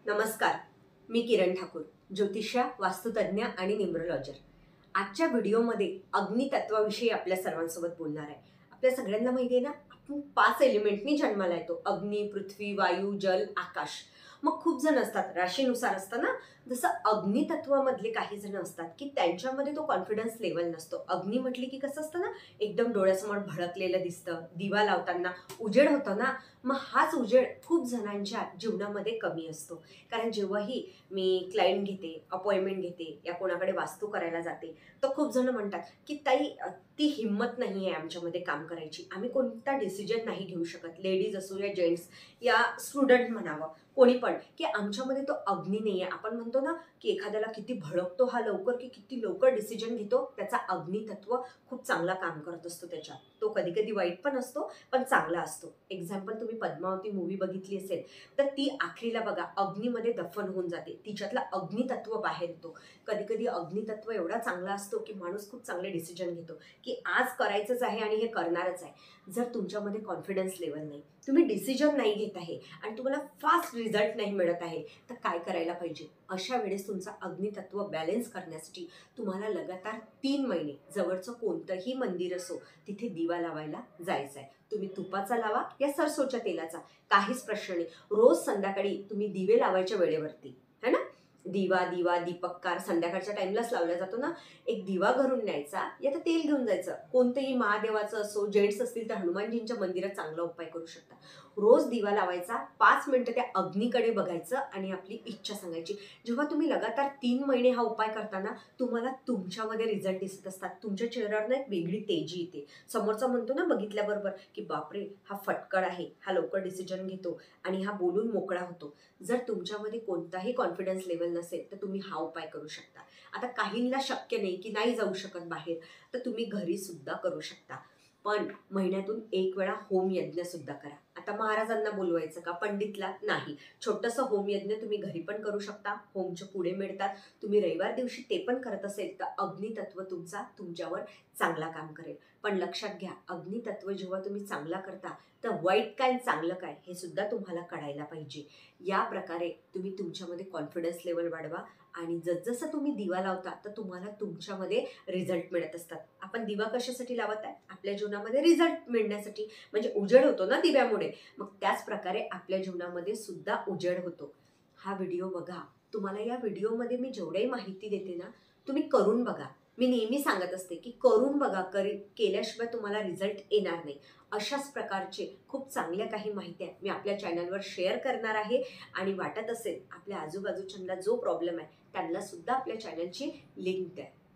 नमस्कार, मी किरण ठाकूर, ज्योतिषा, वास्तुतज्ञ आणि न्यूमरोलॉजर। आजच्या व्हिडिओमध्ये अग्नितत्वाविषयी आपल्या सर्वांसोबत बोलणार आहे। आपल्या सगळ्यांना माहिती आहे ना, आपण 5 एलिमेंटनी जन्माला येतो: अग्नी, पृथ्वी, वायू, जल, आकाश। मग खूप जण असतात, राशीनुसार असतं ना, जसं अग्नितत्वामधले काही जण असतात की त्यांच्यामध्ये तो कॉन्फिडन्स लेवल नसतो। अग्नी म्हटली की कसं असतं ना, एकदम डोळ्यासमोर भडकलेलं दिसतं, दिवा लावताना उजेड होतं ना, मग हाच उजेड खूप जणांच्या जीवनामध्ये कमी असतो। कारण जेव्हाही मी क्लायंट घेते, अपॉइंटमेंट घेते या कोणाकडे वास्तू करायला जाते, तर खूप जण म्हणतात की ताई, ती हिंमत नाही आहे आमच्यामध्ये काम करायची, आम्ही कोणता डिसिजन नाही घेऊ शकत, लेडीज असो या जेंट्स या स्टुडंट म्हणावं कोणी पण, की आमच्यामध्ये तो अग्नी नाही आहे। आपण म्हणतो ना की एखाद्याला किती भडकतो हा लवकर, की किती लवकर डिसिजन घेतो, त्याचा अग्नितत्व खूप चांगला काम करत असतो त्याच्यात। तो कधी कधी वाईट पण असतो पण चांगला असतो। एक्झाम्पल, तुम्ही पद्मावती मूवी बघितली असेल तर ती आखरीला बघा अग्नीमध्ये दफन होऊन जाते, तिच्यातला अग्नितत्व बाहेर येतो। कधी कधी अग्नितत्व एवढा चांगला असतो की माणूस खूप चांगले डिसिजन घेतो की आज करायचंच आहे आणि हे करणारच आहे। जर तुमच्यामध्ये कॉन्फिडन्स लेवल नाही, तुम्ही डिसिजन नाही घेत आहे आणि तुम्हाला फास्ट रिझल्ट नाही मिळत आहे, तर काय करायला पाहिजे? अशा वेळेस तुमचा अग्नितत्व बॅलन्स करण्यासाठी तुम्हाला लगातार 3 महिने जवळचं कोणतंही मंदिर असो तिथे दिवा लावायला जायचं आहे। तुम्ही तुपाचा लावा या सरसोच्या तेलाचा, काहीच प्रश्न नाही। रोज संध्याकाळी तुम्ही दिवे लावायच्या वेळेवरती, है ना, दिवा दिवा दीपककार संध्याकाळच्या टाइमलाच लावला जातो ना, एक दिवा घरून न्यायचा या तर तेल घेऊन जायचं, कोणतेही महादेवाचं असो, जेंट्स असतील तर हनुमानजींच्या मंदिरात चांगला उपाय करू शकता। रोज दिवा लावायचा, 5 मिनिटं त्या अग्नीकडे बघायचं आणि आपली इच्छा सांगायची। जेव्हा तुम्ही लगातार 3 महिने हा उपाय करताना तुम्हाला तुमच्यामध्ये रिझल्ट दिसत असतात, तुमच्या चेहऱ्यावर एक वेगळी तेजी येते। समोरचा म्हणतो ना बघितल्याबरोबर की बापरे, हा फटकळ आहे, हा लवकर डिसिजन घेतो आणि हा बोलून मोकळा होतो। जर तुमच्यामध्ये कोणताही कॉन्फिडन्स लेवल नसेल तर तुम्ही हा उपाय करू शकता। आता काहींना शक्य नाही की नाही जाऊ शकत बाहेर, तर तुम्ही घरी सुद्धा करू शकता, पण महिन्यातून 1 वेळा होम यज्ञ सुद्धा करा। आता महाराजांना बोलवायचं का, पंडितला नाही, छोटंसं होम यज्ञ तुम्ही घरी पण करू शकता, होमचे पुढे मिळतात। तुम्ही रविवार दिवशी ते पण करत असेल तर अग्नितत्व तुमच्यावर चांगला काम करेल। पण लक्षात घ्या, अग्नितत्व जेव्हा तुम्ही चांगला करता तर वाईट काय चांगलं काय हे सुद्धा तुम्हाला कळायला पाहिजे। या प्रकारे तुम्ही तुमच्यामध्ये कॉन्फिडन्स लेवल वाढवा आणि जसजसं तुम्ही दिवा लावता तर तुम्हाला तुमच्यामध्ये रिझल्ट मिळत असतात। आपण दिवा कशासाठी लावत आहे? आपल्या जीवनामध्ये रिझल्ट मिळण्यासाठी, म्हणजे उजेड होतो ना दिव्यामुळे, मग त्याच प्रकारे आपल्या जीवनामध्ये सुद्धा उजेड होतो। हा व्हिडिओ बघा, तुम्हाला या व्हिडिओमध्ये मी जेवढी माहिती देते ना, तुम्ही करून बघा। मी नेहमी सांगत असते की करून बघा, केल्याशिवाय तुम्हाला रिझल्ट येणार नाही। अशाच प्रकारचे खूप चांगल्या काही माहिती आहे मी आपल्या चॅनलवर शेअर करणार आहे आणि वाटत असेल आपल्या आजूबाजूच्यांना जो प्रॉब्लेम आहे त्यांना सुद्धा आपल्या चॅनलची लिंक द्या।